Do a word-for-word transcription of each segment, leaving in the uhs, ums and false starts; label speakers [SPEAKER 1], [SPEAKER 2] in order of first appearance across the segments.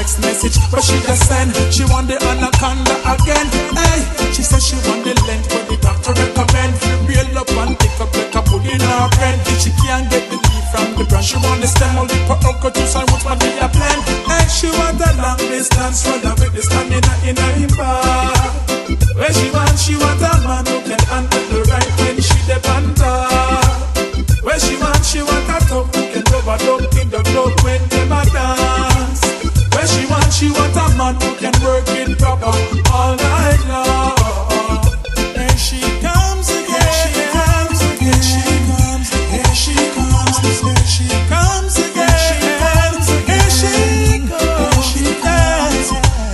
[SPEAKER 1] text message, but she just send. She want the anaconda again. Hey, she said she want the length where the doctor recommend. Reel up and pick up like a bull in her pen. She can't get the leaf from the branch. She want the stem, only put uncle juice and what's my day plan. Hey, she want a long distance runner with the stamina in her bar. Where she want, she want a man who can handle the right when she depend on. Where she want, she want a top who can rubber duck in the club when them a dance. Where she want, she want a man who can work it proper all night long. And she comes again, she comes again, she comes again, she comes again, she comes again, she comes again, she goes, she comes.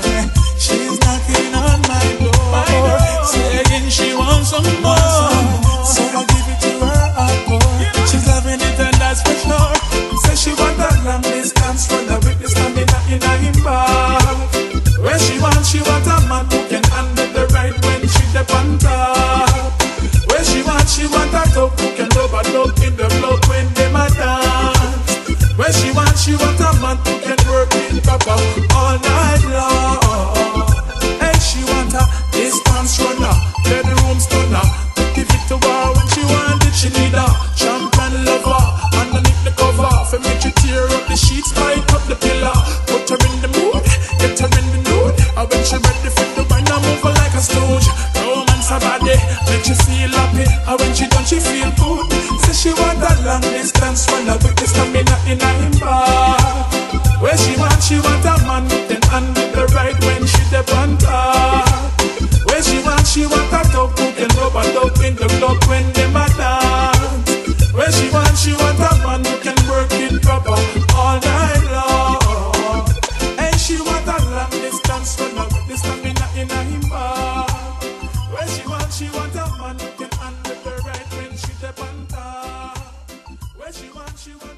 [SPEAKER 1] She's knocking on my door, saying she wants some more. So I give it to her hardcore. She's loving it and that's for sure. Says she want a long distance runner with the stamina in her bar. Where she want, she want a man who can handle the right when she depend top. Where she want, she want a top who can rubber duck in the club when them a dance. Where she want, she want a man who can work it proper all night long. And she want a distance runner, bedroom stunner. Give it to her when she want it, she need a champion lover. Underneath the cover, for me to tear up the sheets, light up the pillow. Put her in the mood, get her in the mood. And when she ready for the wine, I move her like a stooge. Romance her body, make you feel happy. And when she done, she feel good. Say she want that long distance runner with the stamina in her bar. Where she want, she want a man who can handle the right when she depend top. Where she want, she want a top who can rub a duck in the club when them a dance. Where she want, she want a man who can work it proper all night long. And she want a long distance runner with the stamina in her bar. Where she want, she want a man who can handle the right when she depend top. Where she want, she want